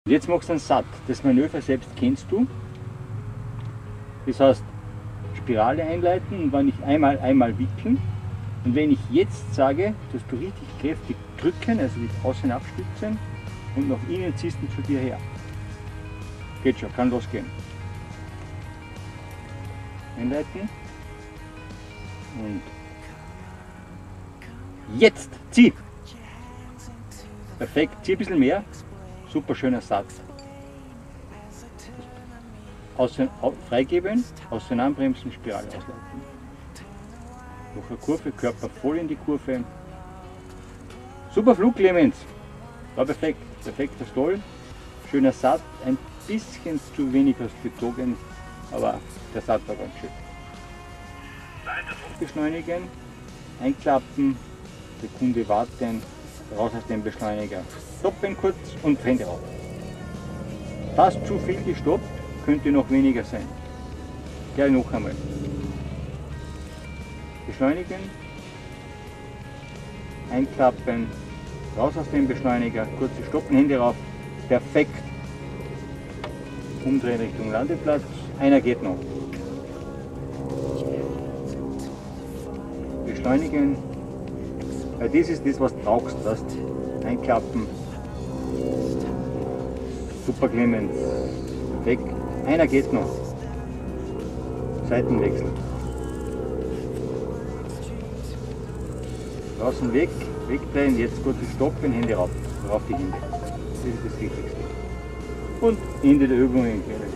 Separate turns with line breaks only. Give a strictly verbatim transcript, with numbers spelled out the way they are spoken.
Jetzt machst du einen satt. Das Manöver selbst kennst du. Das heißt, Spirale einleiten und wenn ich einmal, einmal wickeln. Und wenn ich jetzt sage, dass du richtig kräftig drücken, also mit außen abstützen und nach innen ziehst du zu dir her. Geht schon, kann losgehen. Einleiten. Und jetzt zieh! Perfekt, zieh ein bisschen mehr. Super schöner Satz. Außen, freigeben, auseinanderbremsen, Spirale ausleiten. Durch eine Kurve, Körper voll in die Kurve. Super Flug, Clemens. War perfekt, perfekter Stoll. Schöner Satz, ein bisschen zu wenig hast gezogen, aber der Satz war ganz schön. Beschleunigen, einklappen, Sekunde warten, raus aus dem Beschleuniger. Stoppen kurz und Hände rauf. Fast zu viel gestoppt, könnte noch weniger sein. Gleich noch einmal. Beschleunigen, einklappen, raus aus dem Beschleuniger, kurze Stoppen, Hände rauf. Perfekt. Umdrehen Richtung Landeplatz. Einer geht noch. Beschleunigen. Weil das ist das, was du brauchst. Das einklappen. Super, Clemens. Perfekt. Einer geht noch. Seitenwechsel. Draußen weg, wegdrehen, jetzt kurz stoppen, Hände rauf. Rauf die Hände. Das ist das Wichtigste. Und Ende der Übung.